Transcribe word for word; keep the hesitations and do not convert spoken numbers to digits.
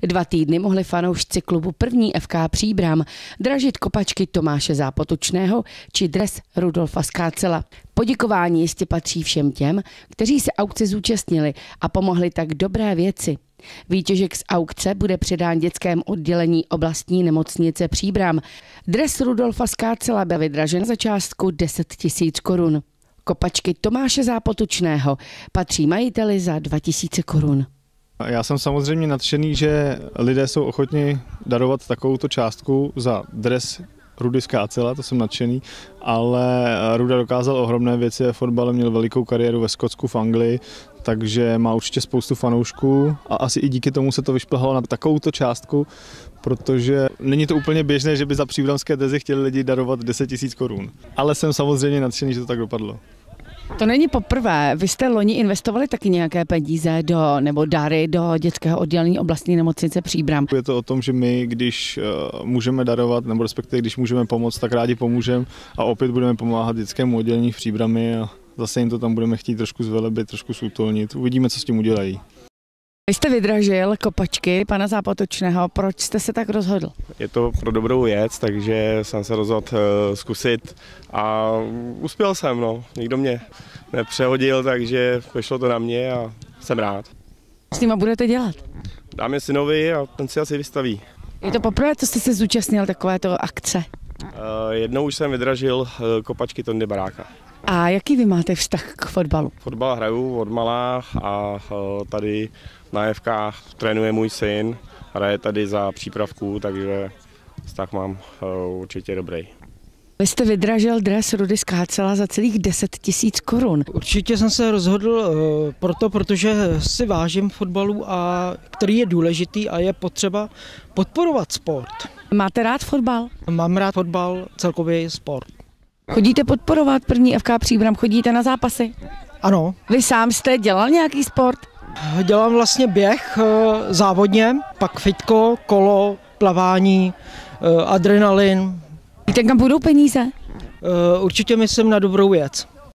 Dva týdny mohli fanoušci klubu první F K Příbram dražit kopačky Tomáše Zápotočného či dres Rudolfa Skácela. Poděkování jistě patří všem těm, kteří se aukce zúčastnili a pomohli tak dobré věci. Výtěžek z aukce bude předán dětskému oddělení oblastní nemocnice Příbram. Dres Rudolfa Skácela byl vydražen za částku deset tisíc korun. Kopačky Tomáše Zápotočného patří majiteli za dva tisíce korun. Já jsem samozřejmě nadšený, že lidé jsou ochotni darovat takovouto částku za dres Rudy Skácela, to jsem nadšený, ale Ruda dokázal ohromné věci ve fotbale, měl velikou kariéru ve Skotsku, v Anglii, takže má určitě spoustu fanoušků a asi i díky tomu se to vyšplhalo na takovouto částku, protože není to úplně běžné, že by za příbramské dresy chtěli lidi darovat deset tisíc korun. Ale jsem samozřejmě nadšený, že to tak dopadlo. To není poprvé. Vy jste loni investovali taky nějaké peníze do, nebo dary do dětského oddělení oblastní nemocnice Příbram. Je to o tom, že my, když uh, můžeme darovat, nebo respektive když můžeme pomoct, tak rádi pomůžeme a opět budeme pomáhat dětskému oddělení v Příbrami a zase jim to tam budeme chtít trošku zvelebit, trošku zútolnit. Uvidíme, co s tím udělají. Vy jste vydražil kopačky pana Zápotočného. Proč jste se tak rozhodl? Je to pro dobrou věc, takže jsem se rozhodl uh, zkusit a uspěl jsem. No. Nikdo mě nepřehodil, takže vyšlo to na mě a jsem rád. S nima budete dělat? Dám je synovi a ten si asi vystaví. Je to poprvé, co jste se zúčastnil takovéto akce? Uh, jednou už jsem vydražil uh, kopačky Tondy Baráka. A jaký vy máte vztah k fotbalu? Fotbal hraju od malá a tady na F K trénuje můj syn, hraje tady za přípravku, takže vztah mám určitě dobrý. Vy jste vydražil dres Rudy Skácela za celých deset tisíc korun. Určitě jsem se rozhodl proto, protože si vážím fotbalu, a který je důležitý a je potřeba podporovat sport. Máte rád fotbal? Mám rád fotbal, celkově sport. Chodíte podporovat první F K Příbram, chodíte na zápasy? Ano. Vy sám jste dělal nějaký sport? Dělám vlastně běh závodně, pak fitko, kolo, plavání, adrenalin. Víte, kam půjdou peníze? Určitě myslím na dobrou věc.